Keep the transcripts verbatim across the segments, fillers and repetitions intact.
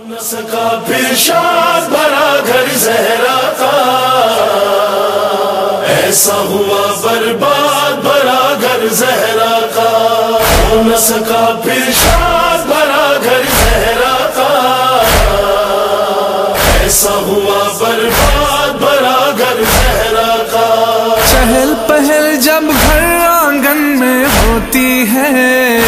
سکا پھر شاد بھرا گھر زہرا کا، ایسا ہوا برباد بھرا گھر زہرا کا، ہو نہ سکا پھر شاد بھرا گھر زہرا کا، ایسا ہوا برباد بھرا گھر زہرا کا۔ چہل پہل جب گھر آنگن میں ہوتی ہے،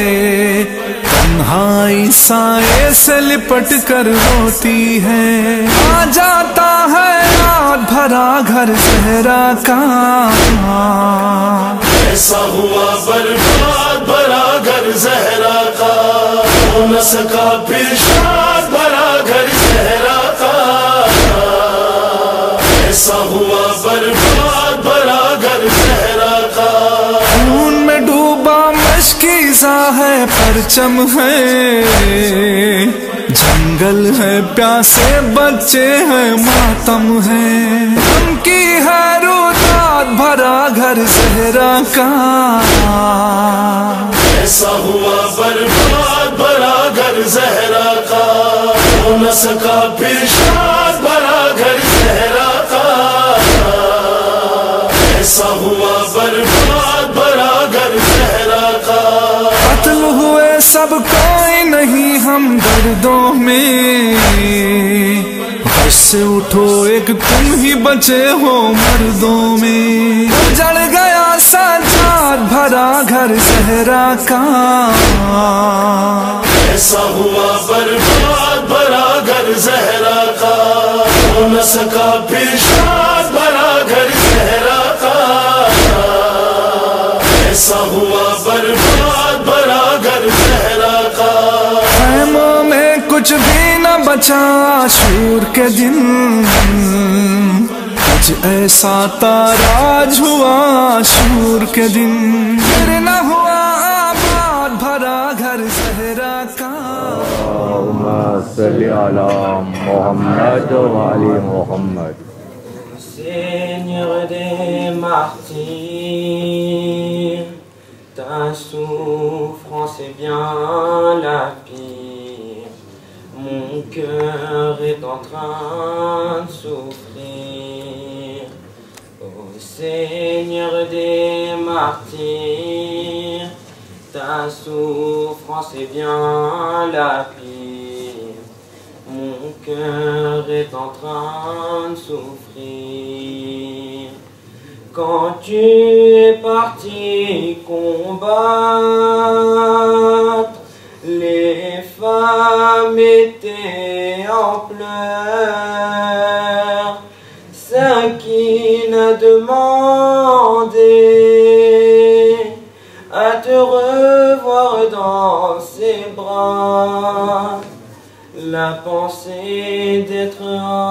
تنہائی سائے سے لپٹ کر روتی ہے، آ جاتا ہے یاد بھرا گھر زہرا کا، ایسا ہوا برباد بھرا گھر زہرا کا، ہو نہ سکا پھر شاد بھرا گھر زہرا کا، ایسا ہوا برباد بھرا گھر زہرا کا۔ خون میں ڈوبا مشکیزہ ہے پرچم ہے، جنگل ہے پیاسے بچے ہیں ماتم ہے، غم کی ہے روداد بھرا گھر زہرا کا، ایسا ہوا برباد بھرا گھر زہرا کا، ہو نہ سکا پھر شاد بھرا گھر زہرا کا، ایسا ہوا برباد بھرا گھر زہرا کا۔ قتل ہوئے سب کوئی نہیں ہم دردوں میں، غش سے اٹھو ایک تم ہی بچے ہو مردوں میں، جڑ گیا سجاد بھرا گھر زہرا کا، ایسا ہوا برباد بھرا گھر زہرا کا، ہو نہ سکا پھر شاد بھرا گھر زہرا کا، ایسا ہوا برباد بھرا گھر زہرا کا۔ خیموں میں کچھ بھی نہ بچا عاشور کے دن، آج ایسا تاراج ہوا عاشور کے دن، پھر نہ ہوا آباد بھرا گھر زہرا کا۔ اللہم صلی علی محمد و علی محمد۔ Seigneur des martyrs, ta souffrance est bien la pire, mon cœur est en train de souffrir. Ô Seigneur des martyrs, ta souffrance est bien la pire, mon cœur est en train de souffrir. Quand tu es parti combattre, les femmes étaient en pleurs. Sakine a demandé à te revoir dans ses bras. La pensée d'être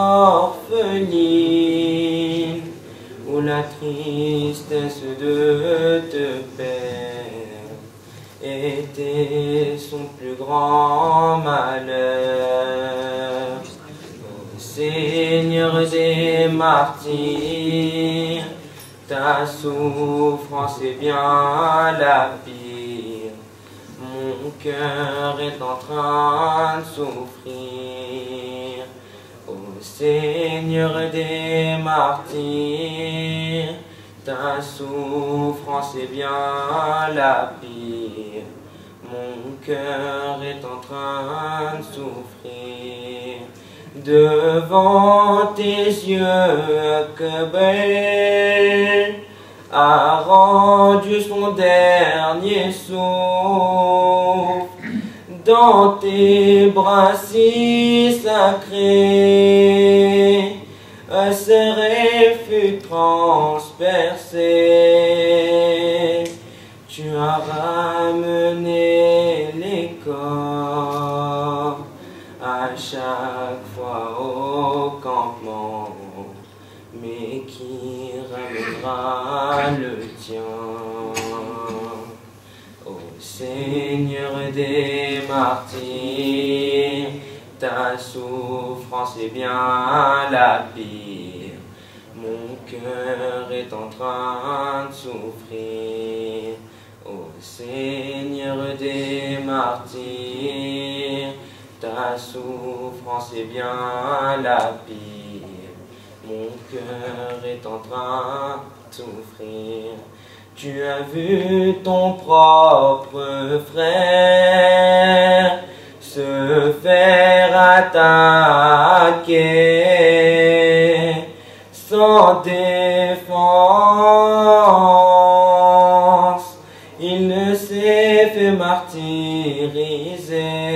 orpheline, ou la tristesse de te perdre, était son plus grand malheur. Ô Seigneur des martyrs, ta souffrance est bien la pire, mon cœur est en train de souffrir. Ô Seigneur des martyrs, ta souffrance est bien la pire, mon cœur est en train de souffrir. Devant tes yeux, Akbar a rendu son dernier souffle, dans tes bras si sacrés, un serré fut transpercé. Tu as ramené les corps à chaque fois au campement, mais qui ramènera le tien? Ô Seigneur des martyrs, ta souffrance est bien la pire, mon cœur est en train de souffrir. Ô Seigneur des martyrs, ta souffrance est bien la pire. Mon cœur est en train de souffrir. Tu as vu ton propre frère se faire attaquer sans défense. Il ne s'est fait martyriser.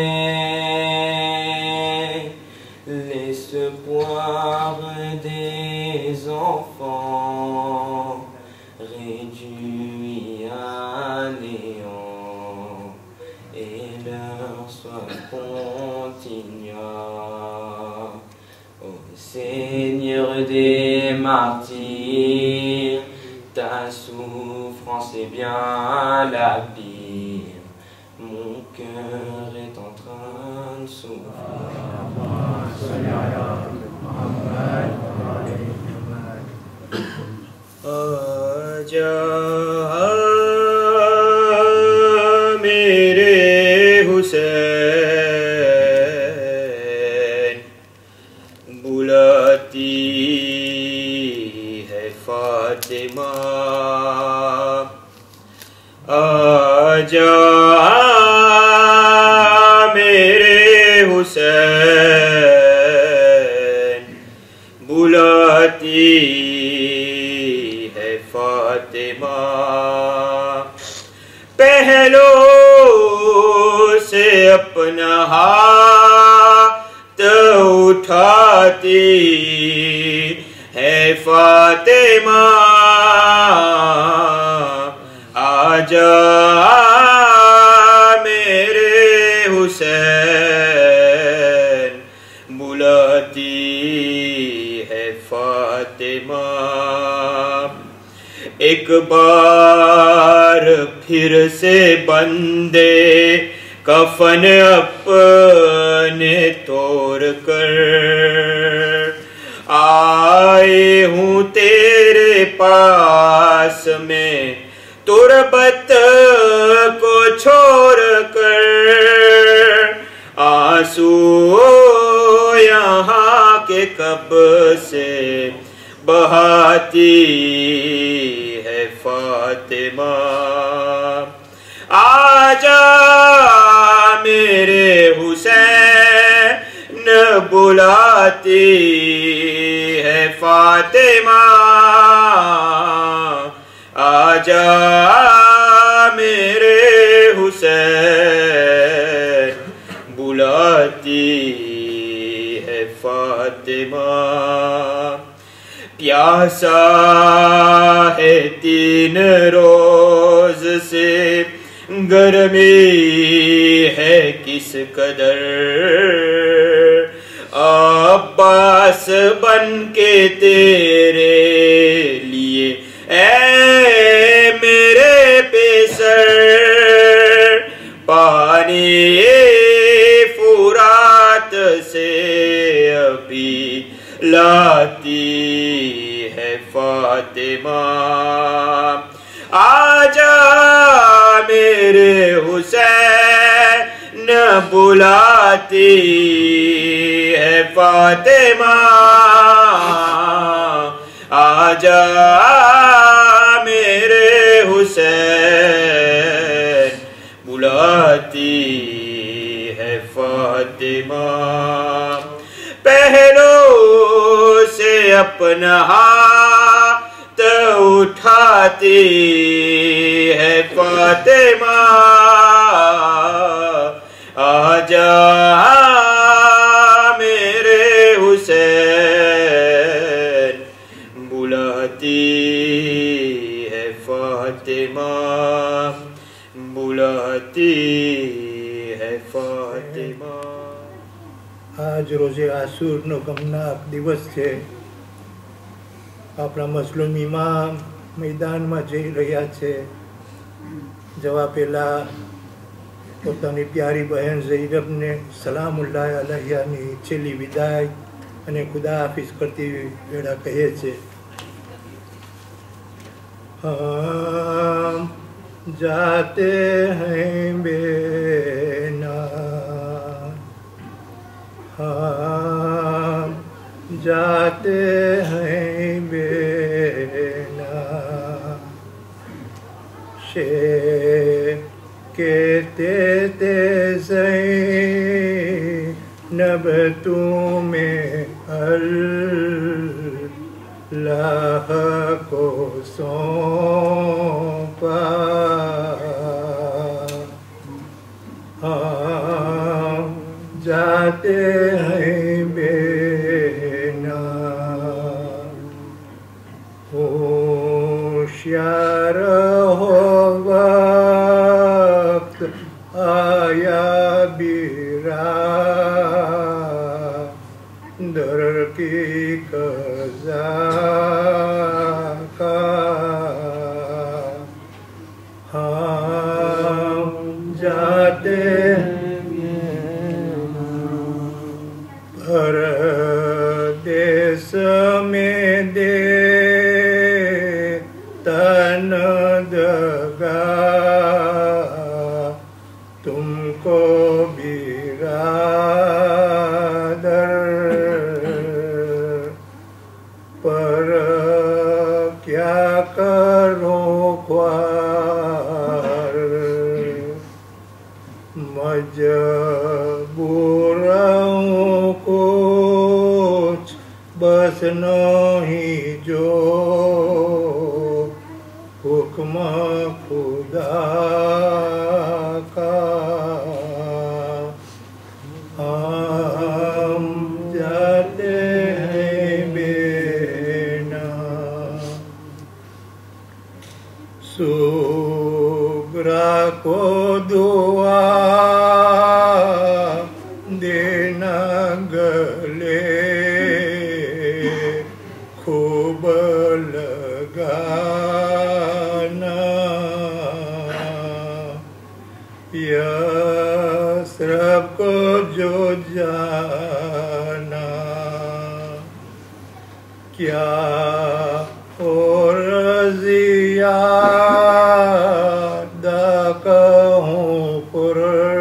L'espoir des enfants réduit à néant et leur soif continua. Ô Seigneur des martyrs, ta souffrance est bien la pire. Mon cœur est en train de souffrir. آجا میرے حسین بلاتی ہے فاطمہ آجا میرے حسین بلاتی فاطمہ پہلو سے اپنا ہاتھ اٹھاتی ہے فاطمہ آجا میرے حسین بلاتی ہے فاطمہ ایک بار پھر سے بندے کفن اپنے توڑ کر آئے ہوں تیرے پاس میں تربت کو چھوڑ کر آنسو یہاں کے کب سے بہاتی ہے فاطمہ آجا میرے حسین بلاتی ہے فاطمہ آجا میرے حسین بلاتی ہے فاطمہ پیاسا ہے تین روز سے گرمی ہے کس قدر عباس بن کے تیرے لیے اے میرے پیسر پانی فرات سے ابھی لاتی ہے فاطمہ آجا میرے حسین بلاتی ہے فاطمہ آجا میرے حسین بلاتی ہے فاطمہ پہلو سے اپنا ہاتھ اٹھاتی ہے فاطمہ آجا میرے حسین بلاتی ہے فاطمہ بلاتی ہے فاطمہ આજ રોજે આસુરનો ગમનાક દિવસ છે આપણા મઝલૂમ ઇમામ મેદાનમાં જઈ રહ્યા છે જવા પહેલાં પોતાની પ્યારી બહેન ઝૈનબને સલામુલ્લાહ અલૈહાની છેલ્લી વિદાય અને ખુદા હાફિઝ કરતી વેળા કહે છે હમ જાતે હૈ બેના ہم جاتے ہیں بینا شے کہتے تھے زینب تمہیں اللہ کو سونپا ہم جاتے ہیں بینا ہوشیار ہو وقت آیا بیرا در کی قضا کا ہم جاتے پردیس میں دے تن دگا تم کو برادر پر کیا کرو خوار مجبور ہوں کچھ بس نہیں جو حکم خدا کا ہم جاتے ہیں بینا سغرا کو دعا دینا گلے خوب لگانا یثرب کو جو جانا کیا اور زیادہ کہوں پر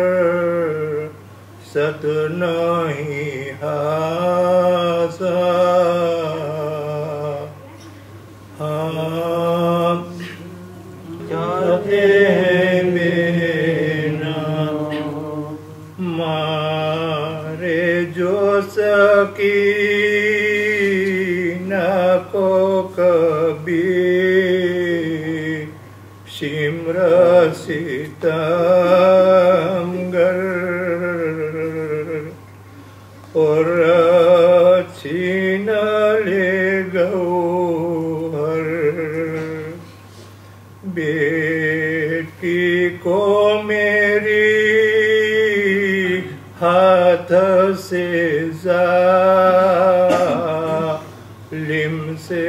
ست نہیں حاصل ہم جاتے ہیں بینا مارے جو سکینہ کو کبھی شمر ستمگر اور چھین لے گوہر بیٹی کو میری ہاتھ سے ظالم سے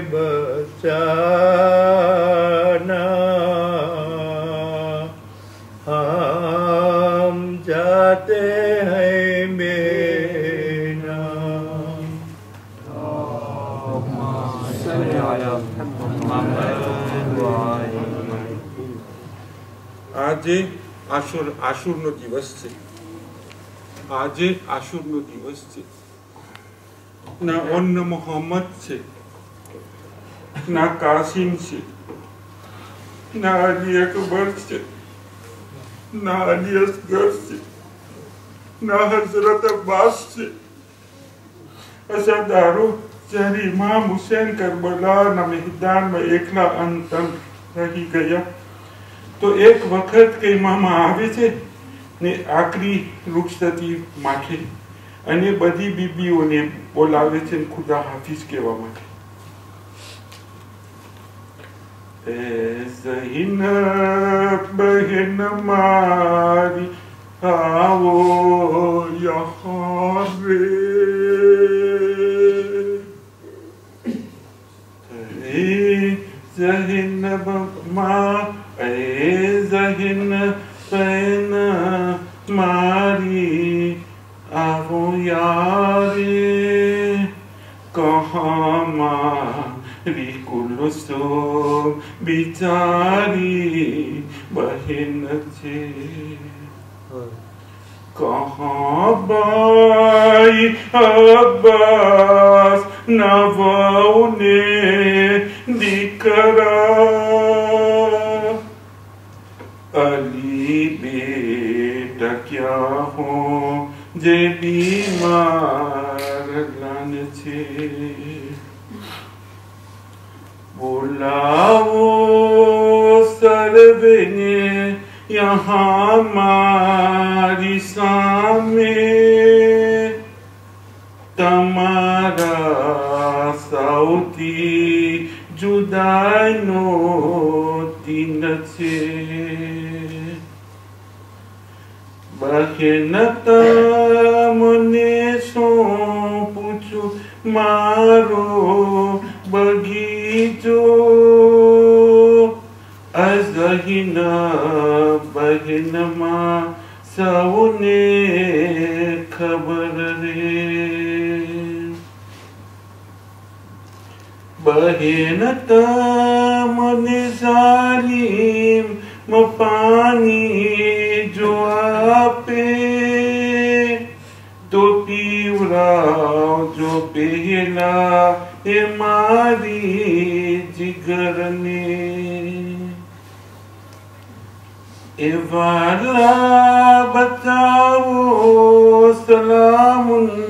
بچانا ہم جاتے ہیں بینا આજે આશુર આશુરનો દિવસ છે આજે આશુરનો દિવસ છે ના અન્ન મોહમ્મદ છે ના કાસિમ છે ના અલી અકબર છે ના અલી અસગર છે ના હઝરત અબ્બાસ છે અસદારો જ્યારે ઇમામ હુસૈન કરબલાના મેદાનમાં એકલા અંતન રહી ગયા તો એક વખત કે ઇમામ આવે છે ને આખરી રૂખસતી માથે અને બધી બીબીઓને બોલાવે છે ને ખુદા હાફિઝ કહેવા માટે એ ઝૈનબ બહેન મારી આવો યહાં રે એ ઝૈનબ મા اے ذہن پین ماری آو یاری کہاں ماری کلثوم بیچاری بہن تھی کہاں بار عباس نواؤنے دکھرا علی بیٹا کیا ہو جے بیمار لان چھے بولاو سرونے یہاں ماری سامنے تمہارا ساؤتی جدائی نو تین چھے بخنتا منے سو پوچھو مارو بگیچو ازہینا بہنما ساؤنے خبر رے بہنتا من ظالم مپانی جو آپے تو پیوراو جو پہلا ہماری جگر نے اے والا بتاؤ سلام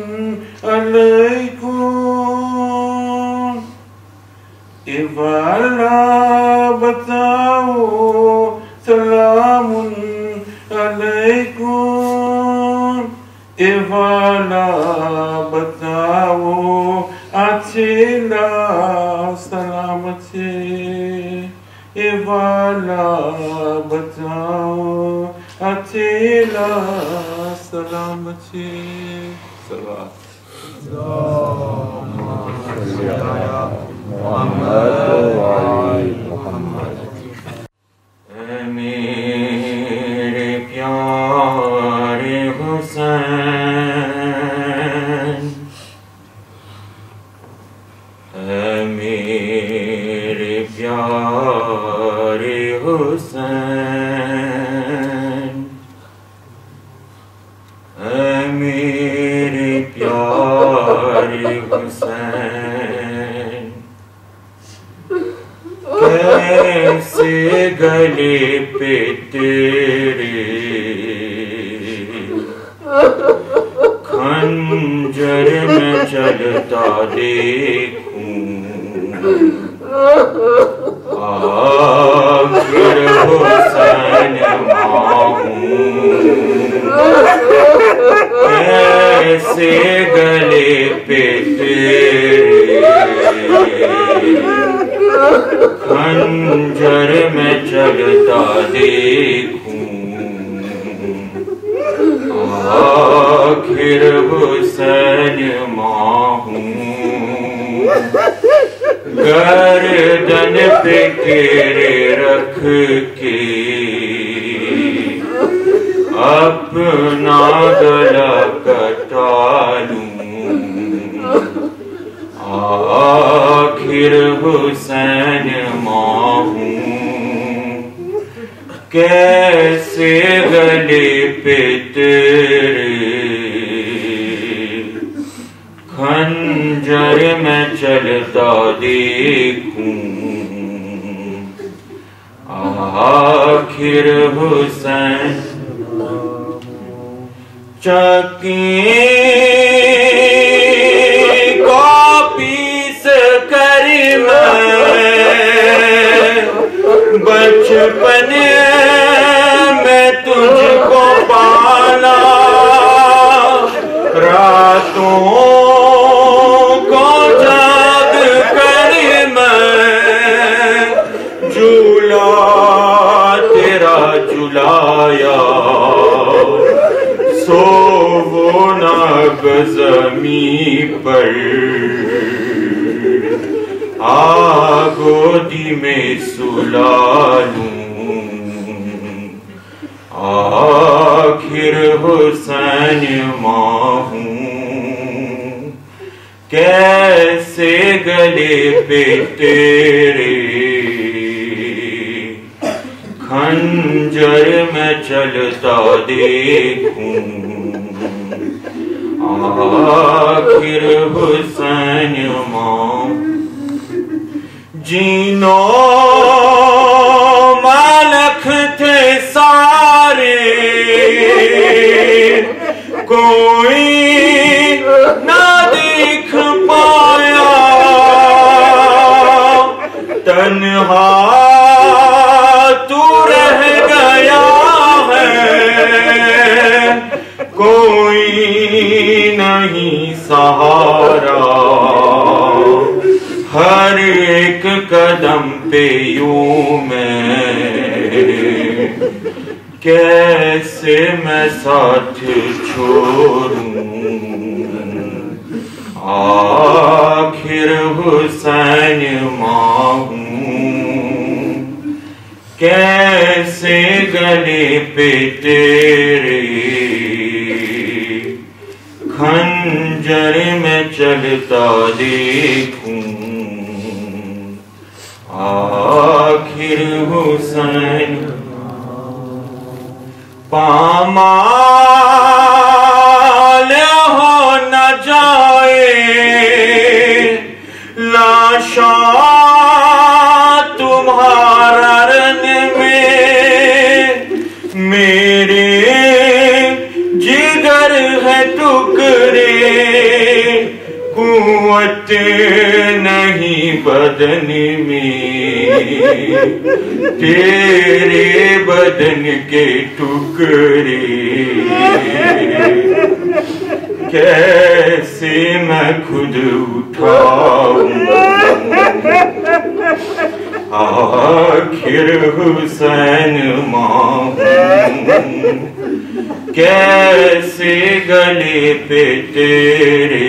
علیکم اے والا بتاؤ سلام علیکم اے والا بتاؤ اچھلا سلام چھے اے والا بتاؤ اچھلا سلام چھے سلام محمد وعلی محمد اے میرے پیارے حسین اے میرے پیارے حسین اے میرے پیارے حسین کیسے گلے پہ تیرے خنجر میں چلتا دیکھوں آخر حسین ماہوں کیسے گلے پہ تیرے خنجر میں چلتا دیکھوں آخر حسین ماہوں گردن پہ تیرے رکھ کے اپنا گلا کٹالوں آخر حسین ماہوں کیسے گلے پہ تیرے خنجر میں چلتا دیکھوں آخر حسین چکیں کو پیس کر میں بچپن میں تجھ کو پالا راتوں کو جاگ کر میں جھولا تیرا جھلایا سو وہ ناگ زمین پر آ گودی میں سلا لوں آخر حسین ماہوں کیسے گلے پہ تیرے خنجر میں چلتا دیکھوں آخر حسین ماں جینو مالک تھے سارے کوئی نہ دیکھ پایا تنہا تو رہ گیا ہے کوئی نہیں سہارا ہر ایک قدم پہ یوں میں کیسے میں ساتھ چھوڑوں آخر حسین ماں ہوں کیسے گلے پہ تیرے خنجر میں چلتا دیکھوں آخر حسین پامال ہو نہ جائے لاشاں تمہارا رن میں میرے جگر ہے ٹکڑے قوت نہیں بدن میں تیرے بدن کے ٹکڑے کیسے میں خود اٹھاؤں آخر حسین ماں کیسے گلے پہ تیرے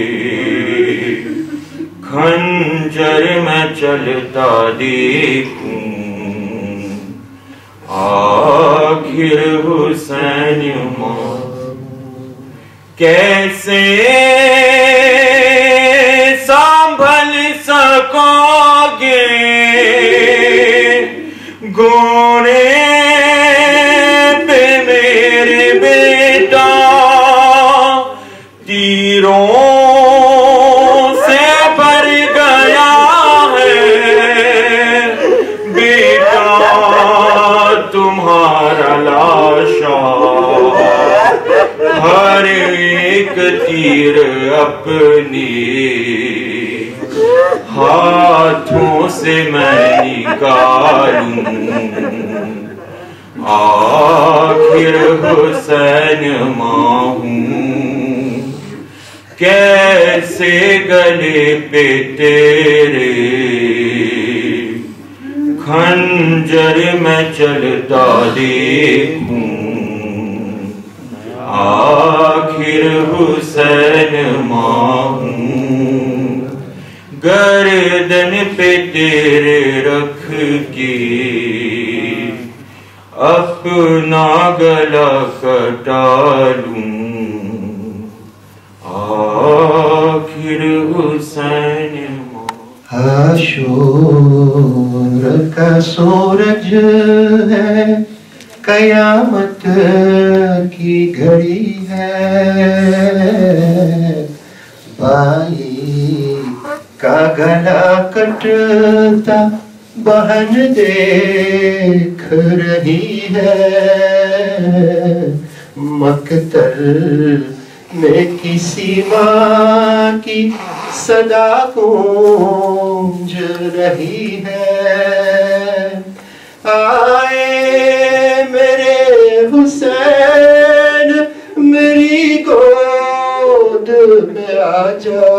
خنجر میں چلتا دیکھوں آخر حسین ماں کیسے سنبھل سکو گے گونے پہ میرے بیٹا تیروں سے بھر گیا ہے بیٹا تمہارا لاشا ہر ایک تیر اپنی ہاتھوں سے میں نکالوں آخر حسین ماں ہوں کیسے گلے پہ تیرے خنجر میں چلتا دیکھوں آخر حسین ماں ہوں گردن پہ تیرے رکھ کے اپنا گلا کٹا لوں آخر حسین ماں حشور کا سورج ہے قیامت کی گھڑی ہے بھائی کا گلا کٹتا بہن دیکھ رہی ہے مقتل میں کسی ماں کی صدا گونج رہی ہے آئے میرے حسین میری گود میں آجا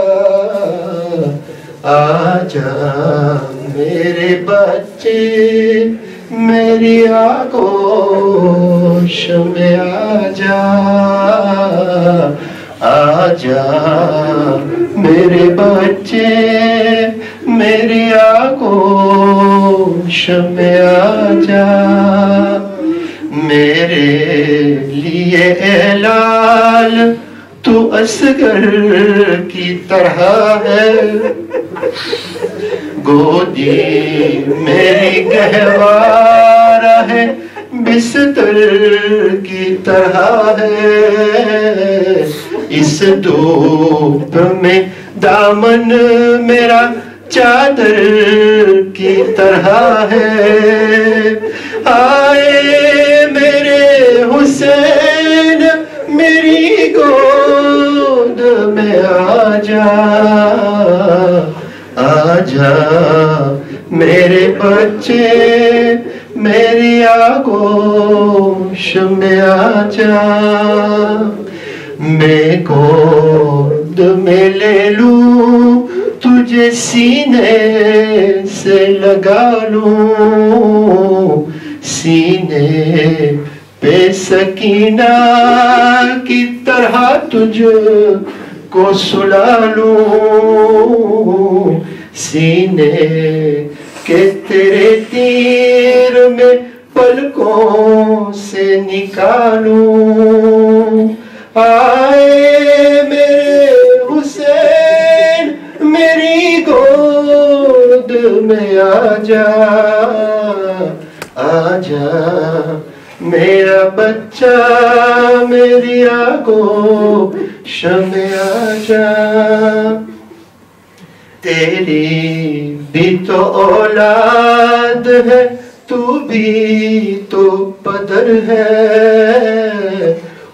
آجا میرے بچے میری آگوش میں آجا آجا میرے بچے میری آگوش میں آجا میرے لیے اے لال تو اصغر کی طرح ہے گودی میری گہوارہ ہے بستر کی طرح ہے اس دھوپ میں دامن میرا چادر کی طرح ہے آئے میرے حسین میری گود میں آ جا آ جا میرے بچے میری آگوش میں آ جا میں گود میں لے لوں تجھے سینے سے لگا لوں سینے پہ سکینہ کی طرح تجھ کو سلا لوں سینے کہ تیرے تیر میں پلکوں سے نکالوں آئے میرے حسین میری گود میں آ جا آ جا میرا بچہ میری آگوش میں آ جا تیری بھی تو اولاد ہے تو بھی تو پدر ہے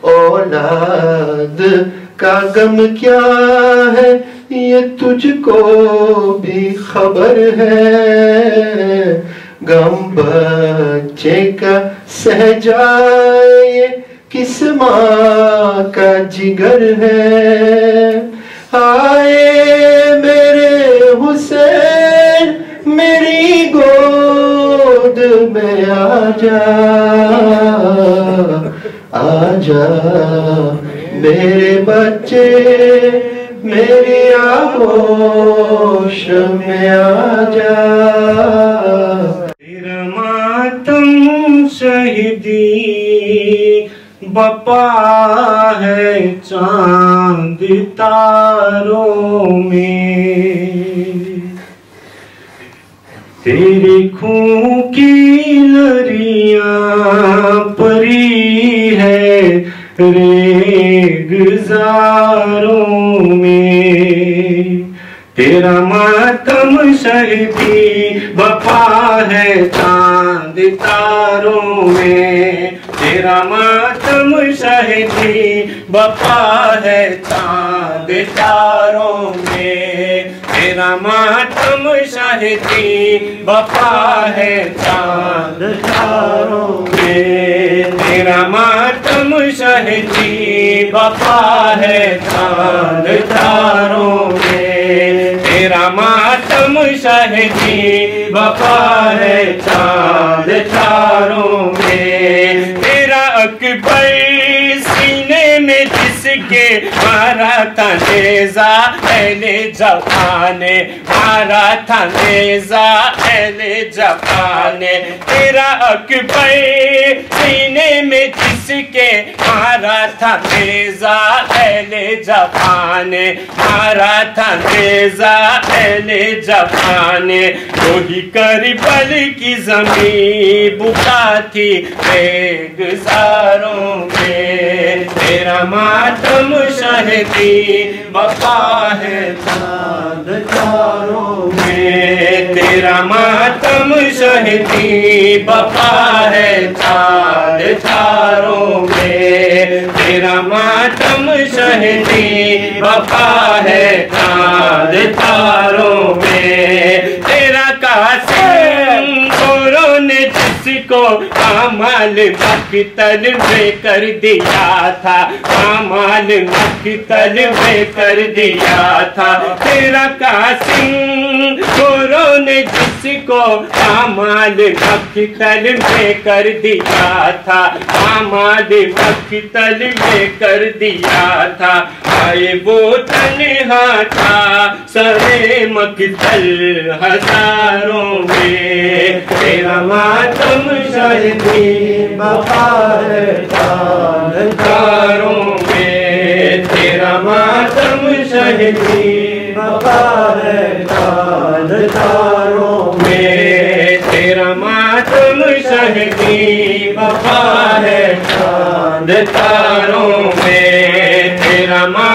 اولاد کا غم کیا ہے یہ تجھ کو بھی خبر ہے غم بچے کا سہ جائے کس ماں کا جگر ہے آئے میرے حسین میری گود میں آ جا آ جا میرے بچے میری آغوش میں آ جا تیرا ماتم شہیدی بپا ہے چاند تاروں میں تیرے خون کی لریاں پری ہے ریگزاروں میں تیرا ماتم شہیدی بپا ہے چاند تاروں میں تیرا ماتم شہیدی بپا ہے چاند تاروں میں تیرا ماتم شہیدی بپا ہے چاند تاروں میں تیرا ماتم شہیدی بپا ہے چاند تاروں میں تیرا ماتم شہیدی بپا ہے چاند تاروں میں تیرا اکبر سینے میں جس کے مارا تھا نیزہ اہل جفا نے مارا تھا نیزہ اہل جفا نے تیرا اکبر سینے میں جس کے مارا تھا نیزہ اہل جفا نے مارا تھا نیزہ اہل جفا نے وہی کربل کی زمین بکا تھی ریگزاروں میں تیرا ماتم شہیدی بپا ہے چاند تاروں میں تیرا ماتم شہیدی بپا ہے چاند تاروں میں تیرا ماتم شہیدی بپا ہے چاند تاروں میں تیرا قاسم گوروں نے جس کو اعمال مقتل میں کر دیا تھا اعمال مقتل میں کر دیا تھا تیرا قاسم گوروں نے جس کو اعمال مقتل میں کر دیا تھا اعمال مقتل میں کر دیا تھا آئے وہ تنہا تھا سرے مقتل ہزاروں میں تیرا ماتم شہیدی بپا ہے چاند تاروں میں تیرا ماتم شہیدی بپا ہے چاند تاروں میں تیرا ماتم شہیدی بپا ہے چاند تاروں میں تیرا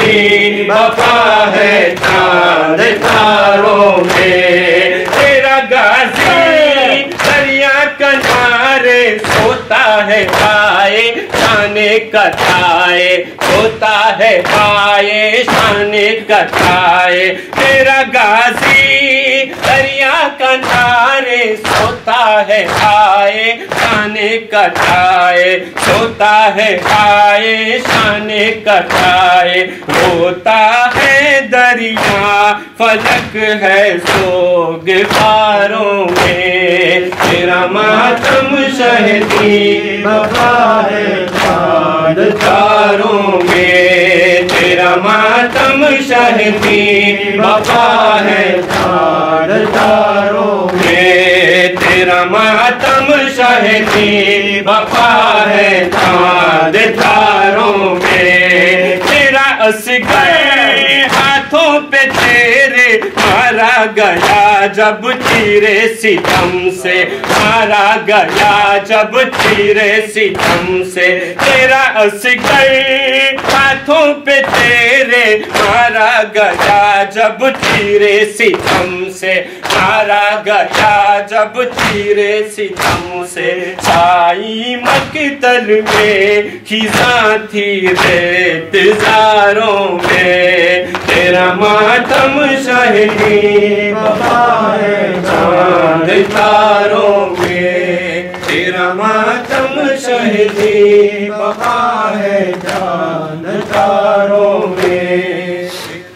की वफा है चांद तारों में। तेरा गाजी दरिया किनारे सोता है पाए शाने कथाए, सोता है पाए शाने कथाए। तेरा गाजी दरिया किनारे सोता है आए शाने कथाए, सोता है आए शाने कथाए। रोता है दरिया फलक है सोग पारों में। तेरा मातम शहदी वफा है चांद तारों में। तेरा मातम शहदी वफा है चांद तारों में। तेरा मातम शहदी वफा है चांद तारों में। तेरा असगर हाथों पे तेरे मारा गया जब तीरे सितम से, मारा गया जब तीरे सितम से। तेरा असगर हाथों पे तेरे मारा गया जब तीरे सितम से, मारा गया जब तीरे सितम से। छाई मकतल में खिज़ां थी रेत ज़ारों में। तेरा मातम शहदी वफा है चांद तारों में। तेरा मातम शहदी वफा है चांद तारों में।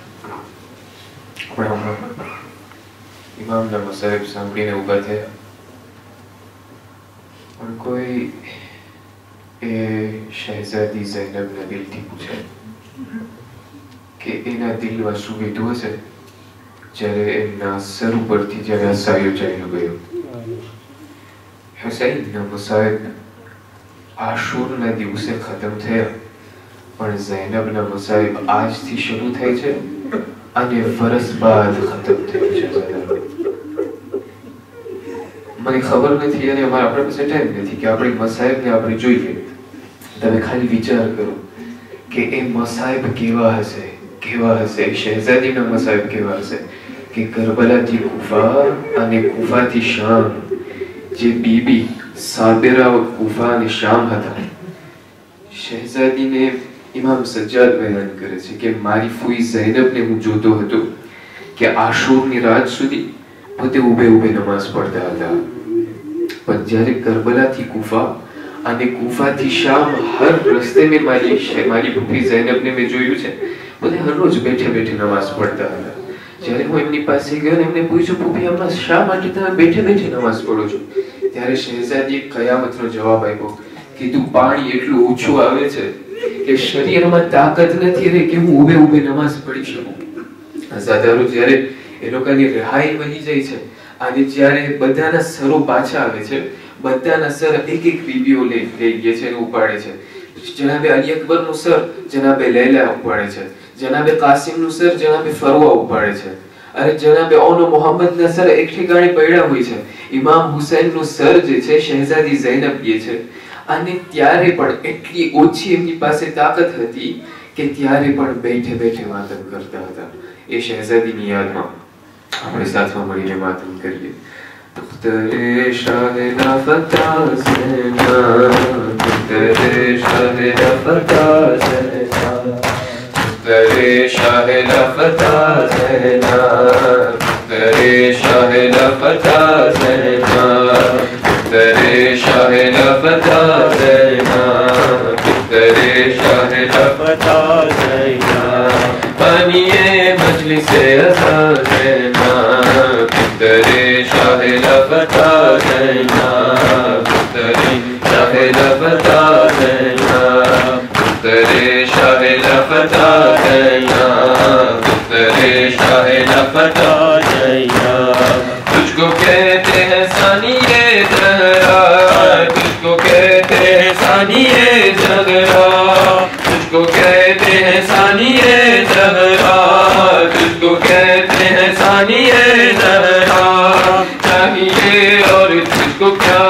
इमाम नमो साहेब સાંભળીને ઊભા થયા, પણ કોઈ એ શહેઝાદી ઝૈનબના દિલથી પૂછે કે એના દિલમાં શું વીતું હશે જ્યારે એમના સર ઉપરથી જ્યારે હસાયો ચાલ્યો ગયો. હુસૈન નમો સાહેબ આશુરના દિવસે ખતમ થયા, પણ ઝૈનબના મસાઈબ આજથી શરૂ થાય છે અને વરસ બાદ ખતમ થાય છે. મને ખબર નથી અને અમારા આપણા પાસે ટાઈમ નથી કે આપણી મસાઈબને આપણે જોઈએ. તમે ખાલી વિચાર કરો કે એ મસાઈબ કેવા હશે, કેવા હશે, શહેઝાદીના મસાઈબ કેવા હશે કે કરબલાથી કુફા અને કુફાથી શામ, જે બીબી સાબિરા કુફા અને શામ હતા. શહેઝાદીને ઇમામ સજ્જાદ બયાન કરે છે કે મારી ફૂઈ ઝૈનબને હું જોતો હતો કે આશુરની રાત સુધી પોતે ઊભે ઊભે નમાઝ પઢતા હતા, પણ જ્યારે કરબલાથી કુફા અને કુફાથી શામ હર રસ્તે મેં મારી મારી ફૂઈ ઝૈનબને મેં જોયું છે પોતે હરરોજ બેઠે બેઠે નમાઝ પઢતા હતા. જ્યારે હું એમની પાસે ગયો ને એમને પૂછ્યું ફૂફી હમણાં શા માટે તમે બેઠે બેઠે નમાઝ પઢો છો, ત્યારે શહેઝાદીએ કયામતનો જવાબ આપ્યો, કીધું પાણી એટલું ઓછું આવે છે કે શરીરમાં તાકાત નથી રહી કે હું ઊભે ઊભે નમાઝ પઢી શકું. અઝાદારો જ્યારે એ લોકોની રિહાઈ બની જાય છે અને જ્યારે બધાના સરો પાછા આવે છે, બધાના સર એક એક બીબીઓ લઈ લઈ ગયા છે અને ઉપાડે છે. જનાબે અલી અકબરનું સર જનાબે લૈલા ઉપાડે છે, જનાબે કાસિમનું સર જનાબે ફરવા ઉપાડે છે, અને જનાબે ઓનો મોહમ્મદના સર એક ઠેકાણે પડ્યા હોય છે. ઇમામ હુસૈનનું સર જે છે શહેઝાદી ઝૈનબ લે છે, અને ત્યારે પણ એટલી ઓછી એમની પાસે તાકાત હતી કે ત્યારે પણ બેઠે બેઠે માતમ કરતા હતા. એ શહેઝાદીની યાદમાં આપણે સાથમાં મળીને માતમ કરીએ. دختر شاہ لافتا زینا، دختر شاہ لافتا زینا، دختر شاہ لافتا زینا، دختر شاہ لافتا زینا، دختر شاہ لافتا زینا، دختر شاہ لافتا زینا، بانیے مجلس عزا زینا، دختر شاہ لفتا زینا، دختر شاہ لفتا زینا، دختر شاہ لفتا زینا، دختر شاہ لفتا زینا. تجھ کو کہتے ہیں ثانیہ زہرا، تجھ کو کہتے ہیں ثانیہ زہرا، تجھ کو کہتے ہیں ثانیہ زہرا، تجھ کو کہتے ہیں ثانیہ زہرا. چاہیے اور تجھ کو کیا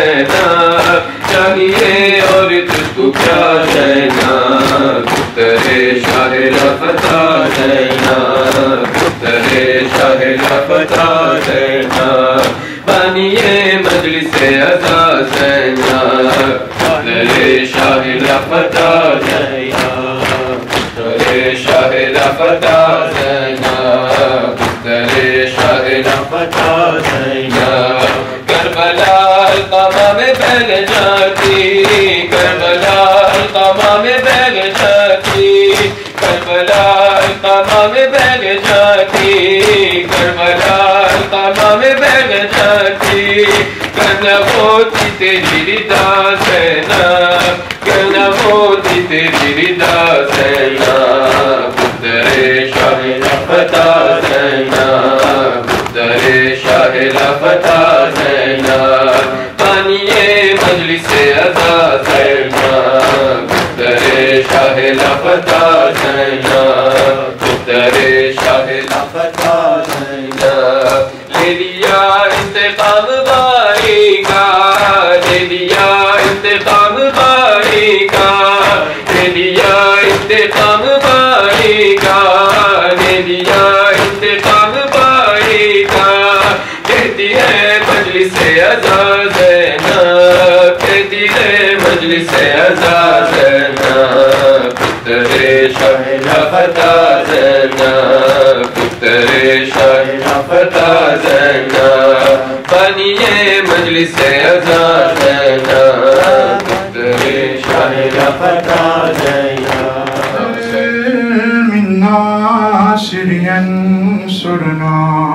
زینب، چاہیے اور تجھ کو کیا زینب، دختر شاہ لفتہ زینب دختر شاہ لفتہ زینب بانیے مجلس عزا زینب دختر شاہ لفتہ زینب دختر شاہ لفتہ زینب دختر شاہ لفتہ زینب کربلا القمہ میں بہل جاتی کربلا القمہ میں بہل جاتی کربلا القمہ میں بہل جاتی کربلا القمہ میں بہل جاتی کرنا ہوتی تیری رضا زینب کرنا ہوتی تیری رضا زینب دختر شاہ لفتہ زینب دختر شاہ لفتہ زینب بانیے مجلس عزا زینب دختر شاہ لفتہ زینب دختر شاہ لفتہ زینب لے لیا انتقام باری کا لے لیا انتقام باری کا لے لیا انتقام باری کا لے لیا انتقام باری کا کہتی ہے مجلس عزا زینب کہتی ہے مجلس عزا زینب دختر شاہ لفتہ زینب دختر شاہ لفتہ زینب بانیے مجلس عزا زینب دختر شاہ لفتہ زینب من ناصر ينصرنا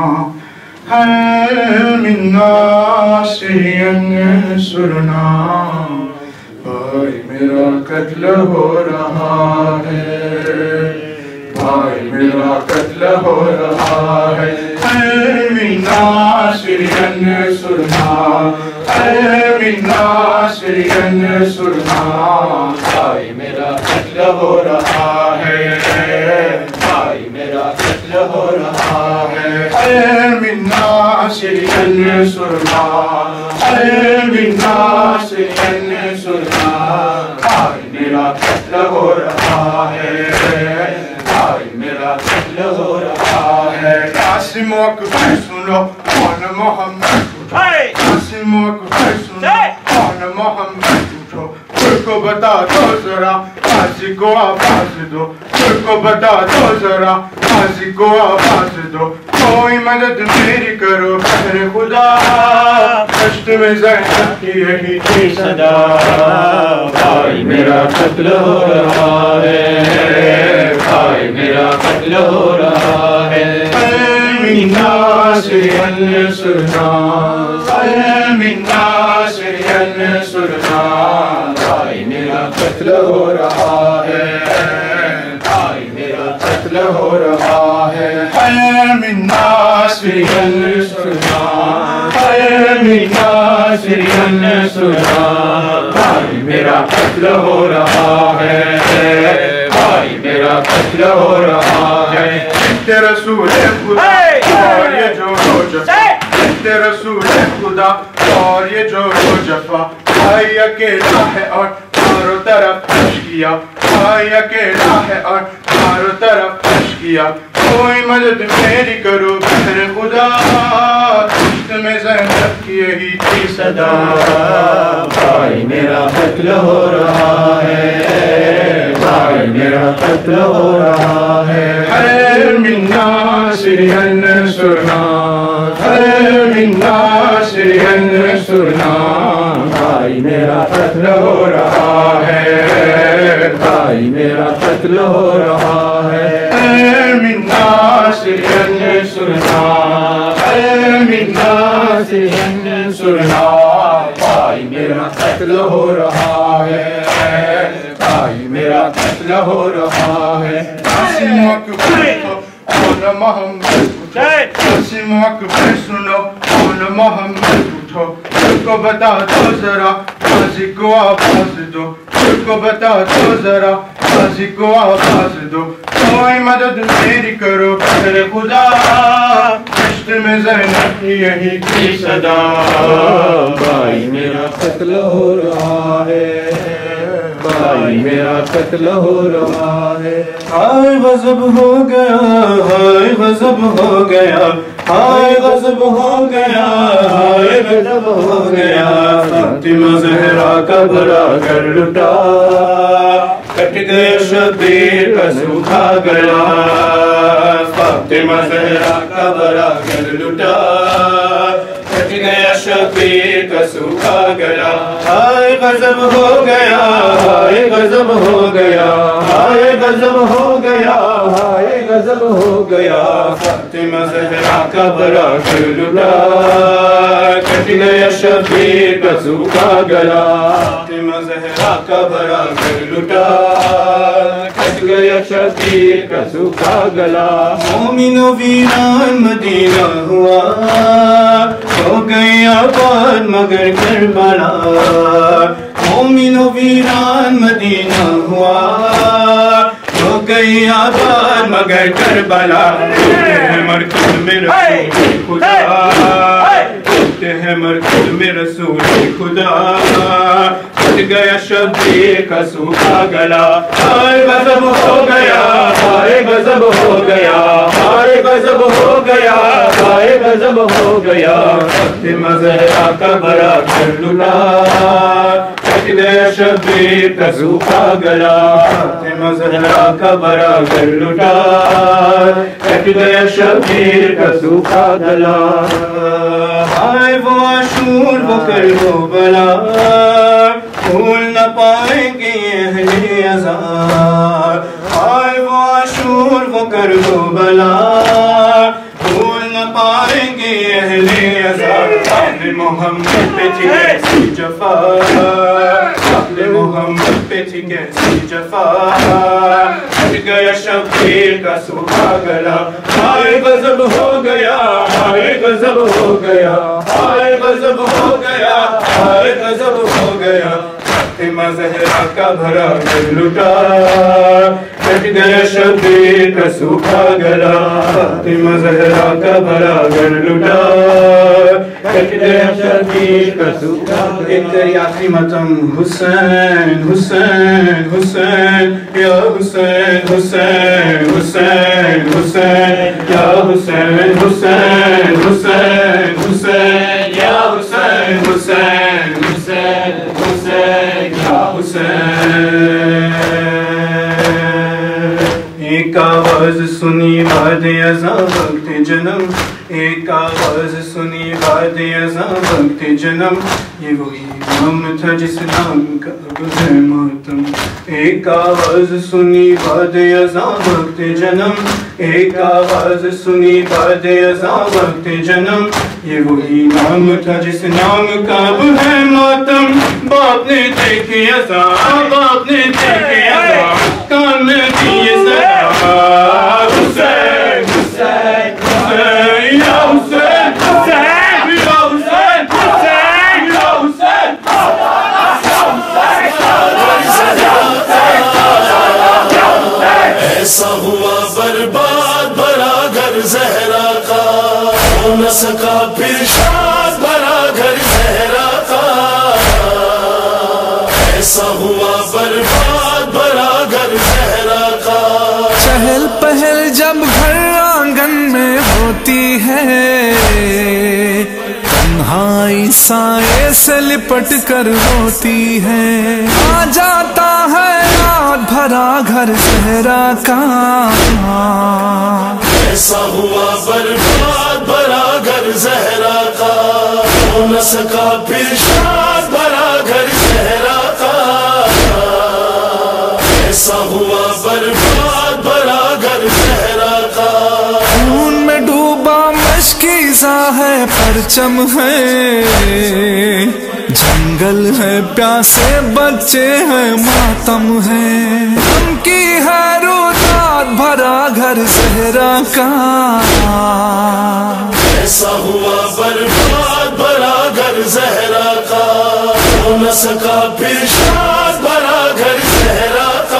هل من ناصر ينصرنا بھائی میرا قتل ہو رہا ہے بھائی میرا قتل ہو رہا ہے هل من ناصر ينصرنا هل من ناصر ينصرنا بھائی میرا قتل ہو رہا ہے بھائی میرا قتل ہو رہا ہے هل من ناصر ينصرنا هل من ناصر ينصرنا بھائی میرا قتل ہو رہا ہے بھائی میرا قتل ہو رہا ہے قاسم اکبر سنو کون محمد قاسم اکبر سنو کون محمد اٹھو کوئی کو بتا دو ذرا قاضی کو آواز دو کوئی کو بتا دو ذرا قاضی کو آواز دو کوئی مدد میری کرو بہر خدا دشت میں زینب کی یہی تھی صدا بھائی میرا قتل ہو رہا ہے بھائی میرا قتل ہو رہا ہے من ناصر ينصرنا من ناصر ينصرنا بھائی میرا قتل ہو رہا ہے بھائی میرا قتل ہو رہا ہے من ناصر ينصرنا من ناصر ينصرنا بھائی میرا قتل ہو رہا ہے بھائی میرا قتل ہو رہا ہے انت رسول خدا اور یہ جو ہو جفا انت رسول خدا اور یہ جو ہو جفا بھائی اکیلا ہے اور چاروں طرف اشکیا بھائی اکیلا ہے اور چاروں طرف اشکیا کوئی مدد میری کرو بہر خدا دشت میں زینب کی یہی تھی صدا بھائی میرا قتل ہو رہا ہے بھائی میرا قتل ہو رہا ہے من ناصر ينصرنا من ناصر ينصرنا بھائی میرا قتل ہو رہا ہے بھائی میرا قتل ہو رہا ہے من ناصر ينصرنا من ناصر ينصرنا بھائی میرا قتل ہو رہا ہے بھائی میرا قتل ہو رہا ہے قاسم اکبر کون محمد قاسم اکبر سنو کون محمد اٹھو تجھ کو بتا دو ذرا قاضی کو آواز دو تجھ کو بتا دو ذرا قاضی کو آواز دو کوئی مدد میری کرو بہر خدا دشت میں زینب کی یہی تھی صدا بھائی میرا قتل ہو رہا ہے भाई मेरा कत्ल हो रहा है। हाय गज़ब हो गया, हाय गज़ब हो गया, हाय गज़ब हो गया, हाय गज़ब हो गया। फातिमा ज़हरा का बड़ा घर लुटा, कट गया शबीर का सूखा गला। फातिमा ज़हरा का बड़ा घर लुटा, कट गया शबीर का सूखा गला। हाय गज़ब हो गया, हाय गज़ब हो गया, हाय गज़ब हो गया, हाय गज़ब हो गया। फातिमा ज़हरा का बड़ा घर लुटा, कट गया शबीर का सूखा गला। फातिमा ज़हरा का बड़ा घर लुटा, कट गया शबीर का सूखा गला। मोमिनो वीरान मदीना हुआ, हो गई आबाद मगर करबला। मोमिनो वीरान मदीना हुआ, हो गई आबाद मगर करबला। होते हैं मरकज़ में रसूल खुदा, होते हैं मरकज़ में रसूल खुदा। कट गया शबीर का सूखा गला। हाय गज़ब हो गया, हाय गज़ब हो गया, हाय गज़ब हो गया, हाय गज़ब हो गया। फातिमा ज़हरा का बड़ा घर लुटा, कट गया शबीर का सूखा गला। फातिमा ज़हरा का बड़ा घर लुटा, कट गया शबीर का सूखा गला। हाय वो आशूर वो करबला, भूल न पाएंगे अहले अज़ार। हाय वो आशूर वो करबला, भूल न पाएंगे अहले अज़ार। अपने मोहम्मद पे थी कैसी जफ़ा, अपने मोहम्मद पे थी कैसी जफ़ा। कट गया शबीर का सूखा गला। हाय गज़ब हो गया, हाय गज़ब हो गया, हाय गज़ब हो गया, हाय गज़ब हो गया। फातिमा ज़हरा का भरा घर लुटा, कट गया शबीर का सूखा गला। फातिमा ज़हरा का भरा घर लुटा, कट गया शबीर का सूखा गला। एक तेरी आखिरी मतम हुसैन हुसैन हुसैन या हुसैन हुसैन हुसैन हुसैन या हुसैन हुसैन हुसैन हुसैन या हुसैन हुसैन हुसैन हुसैन या हुसैन। एक आवाज़ सुनी बाद अज़ां वक्त जन्म, एक आवाज़ सुनी बाद अज़ां वक्त जन्म। ये वही नाम था जिस नाम का अब है मातम। एक आवाज़ सुनी बाद अज़ां वक्त जन्म, एक आवाज़ सुनी बाद अज़ां वक्त जन्म। ये वही नाम था जिस नाम का अब है मातम। बाप ने देखे अज़ां, बाप ने देखे अज़ां, कान में दिए सदा। हुसैन हुसैन हुसैन या हुसैन हुसैन या हुसैन हुसैन या हुसैन। ऐसा हुआ बर्बाद भरा घर ज़हरा का, हो न सका फिर शाद भरा घर ज़हरा का। ऐसा हुआ बर्बाद भरा घर ज़हरा का। चहल पहल जब घर आंगन में होती है, तन्हाई साए से लिपट कर रोती है। आ जाता है याद भरा घर ज़हरा का। ऐसा हुआ बर्बाद भरा घर ज़हरा का, हो न सका फिर शाद भरा घर ज़हरा का। ऐसा हुआ बर्बाद भरा घर ज़हरा का। खून में डूबा मशकीज़ा है परचम है, जंगल है प्यासे बच्चे हैं मातम है। गम की है रुदात भरा घर ज़हरा का। ऐसा हुआ बर्बाद भरा घर ज़हरा का, हो न सका फिर शाद भरा घर ज़हरा का।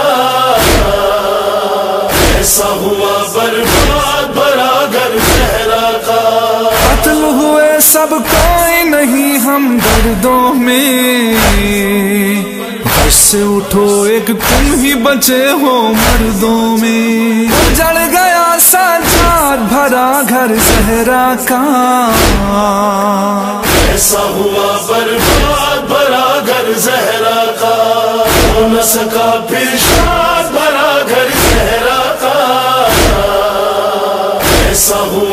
ऐसा हुआ बर्बाद भरा घर ज़हरा का। कत्ल हुए सब कोई नहीं हम दर्दों में, बस سے اٹھو ایک تم ہی بچے ہو مردوں میں. جڑ گیا سجاد بھرا گھر زہرا کا، ایسا ہوا برباد بھرا گھر زہرا کا، ہو نہ سکا پھر شاد بھرا گھر زہرا کا. ایسا ہوا